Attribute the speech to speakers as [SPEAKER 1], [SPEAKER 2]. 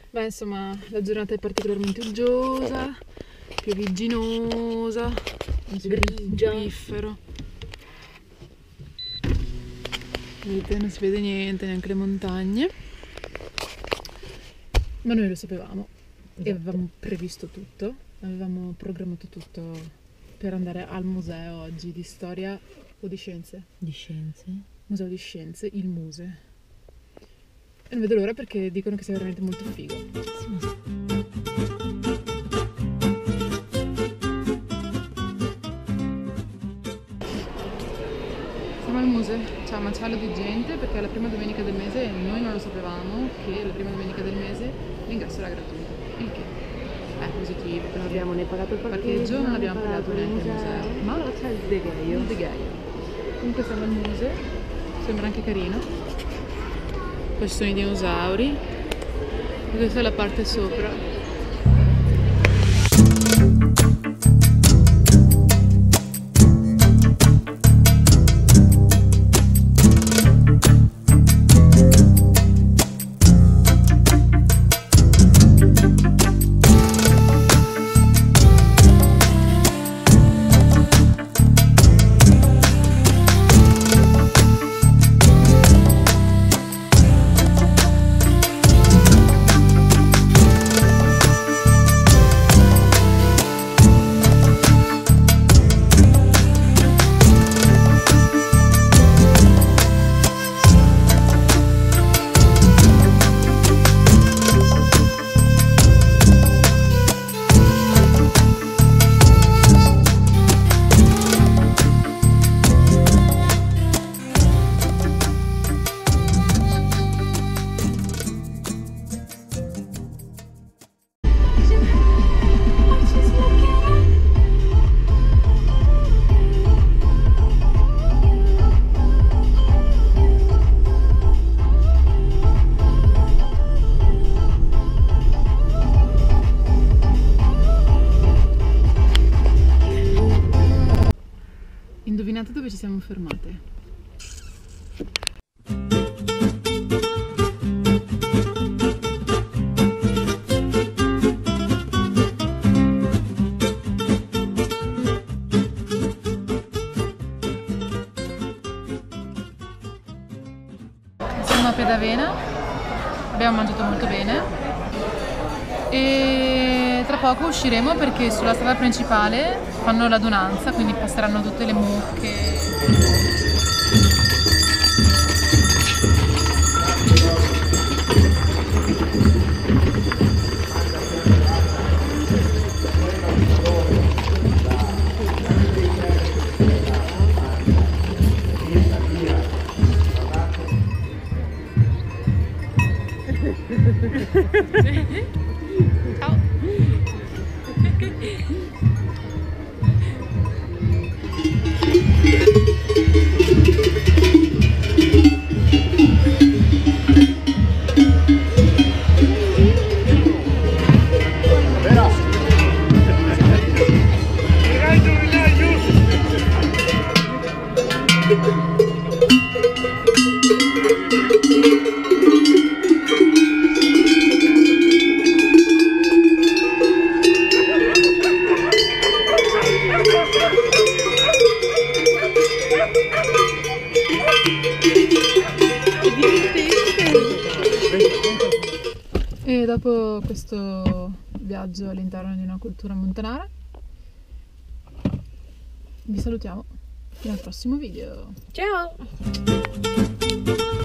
[SPEAKER 1] Beh, insomma, la giornata è particolarmente uggiosa, piovigginosa,
[SPEAKER 2] grigia,
[SPEAKER 1] piffero. Vedete, non si vede niente, neanche le montagne. Ma noi lo sapevamo e avevamo previsto tutto, avevamo programmato tutto per andare al museo oggi di storia o di scienze.
[SPEAKER 2] Di scienze?
[SPEAKER 1] Museo di scienze, il Muse. E non vedo l'ora perché dicono che sia veramente molto figo. Siamo al Muse, c'è un macello di gente perché è la prima domenica del mese e noi non lo sapevamo che la prima domenica del mese l'ingresso era gratuito. Il che è positivo.
[SPEAKER 2] Non abbiamo né pagato il
[SPEAKER 1] Parcheggio, non abbiamo pagato neanche il museo.
[SPEAKER 2] Ma c'è il degheio.
[SPEAKER 1] Il degheio. Comunque siamo al Muse, sembra anche carino. Poi ci sono i dinosauri e questa è la parte sopra. Indovinate dove ci siamo fermate? Siamo a Pedavena, abbiamo mangiato molto bene e tra poco usciremo perché sulla strada principale fanno l'adunanza, quindi passeranno tutte le mucche. Ciao! E dopo questo viaggio all'interno di una cultura montanara vi salutiamo fino al prossimo video.
[SPEAKER 2] Ciao!